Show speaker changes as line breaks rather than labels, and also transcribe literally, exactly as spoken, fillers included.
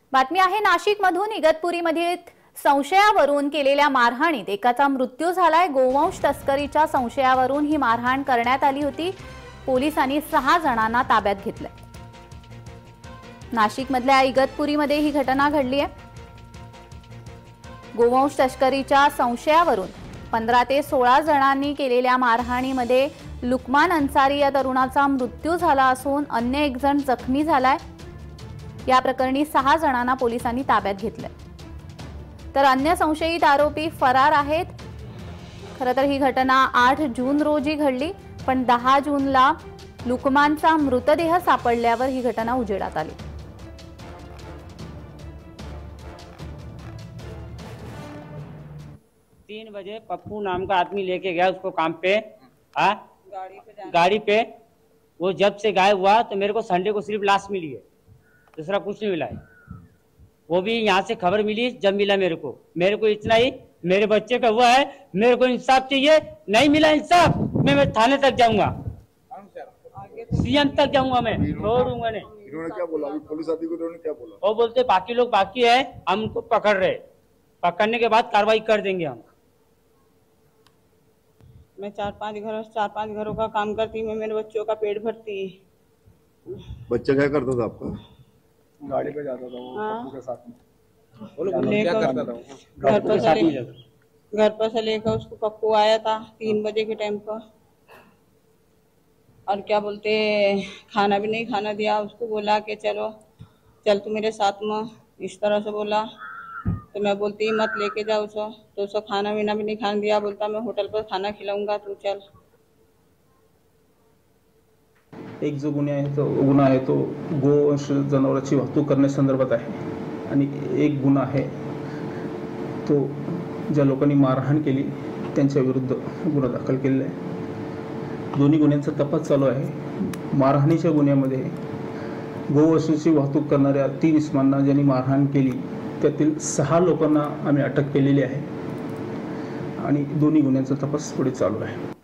बातमी आहे नाशिकमधून इगतपुरीमध्ये संशयावरून केलेल्या मारहाणीत एकाचा मृत्यू झालाय। गोवंश तस्करीच्या संशयावरून ही मारहाण करण्यात आली होती। पोलिसांनी सहा जणांना ताब्यात घेतले। नाशिकमधल्या इगतपुरीमध्ये ही घटना घडली आहे। गोवंश तस्करीच्या संशयावरून पंधरा ते सोळा जणांनी केलेल्या मारहाणीमध्ये लुकमान अन्सारी या तरुणाचा मृत्यू झाला असून अन्य एक जण जखमी झालाय। या प्रकरणी सहा जणांना पोलिसांनी ताब्यात घेतले, तर अन्य संशयित आरोपी फरार आहेत। खरं तर ही घटना आठ जून रोजी घडली, पण दहा जूनला लुकमानचा मृतदेह सापडल्यावर ही घटना उजेडात आली।
तीन बजे पप्पू नाम का आदमी लेके गया उसको काम पे, आ? गाड़ी पे गाड़ी पे वो जब से गायब हुआ तो मेरे को संडे को सिर्फ लाश मिली है, दूसरा कुछ नहीं मिला है। वो भी यहाँ से खबर मिली जब मिला मेरे को मेरे को इतना ही मेरे बच्चे का हुआ है, मेरे को इंसाफ चाहिए। नहीं मिला इंसाफ मैं मैं थाने तक जाऊंगा, सीएम तक जाऊंगा, मैं छोड़ूंगा नहीं।
इन्होंने क्या बोला? अभी पुलिस अधिकारी इन्होंने क्या बोला?
वो बोलते बाकी लोग बाकी है, हम उनको पकड़ रहे, पकड़ने के बाद कार्रवाई कर देंगे हम।
मैं चार पांच घरों चार पांच घरों का काम करती, मैं मेरे बच्चों का पेट भरती।
बच्चा क्या करता था आपका?
गाड़ी पे जाता था वो पप्पू के साथ में।
बोलो क्या करता था? घर पर से घर पर से लेकर उसको पप्पू आया था तीन बजे के टाइम पर, और क्या बोलते खाना भी नहीं खाना दिया उसको। बोला कि चलो चल तू मेरे साथ में, इस तरह से बोला। तो मैं बोलती मत लेके जाओ उसको, तो उसको खाना वीना भी नहीं खाने दिया। बोलता मैं होटल पर खाना खिलाऊंगा, तू चल।
एक जो गुन्हा आहे तो गुन्हा आहे तो गोवंश जनावरांची वाहतूक करण्यासंदर्भात आहे, आणि एक गुन्हा आहे तो ज्या लोकांनी मारहाण केली त्यांच्या विरुद्ध गुन्हा दाखल केलेला आहे। दोन्ही गुन्ह्यांचा तपास चालू आहे। मारहाणीच्या गुन्ह्यामध्ये गोवंशाची वाहतूक करणाऱ्या तीन इसमांना ज्यांनी मारहाण केली त्यातील सहा लोकांना आम्ही अटक केलेली आहे, आणि दोन्ही गुन्ह्यांचा तपास पुढे चालू आहे।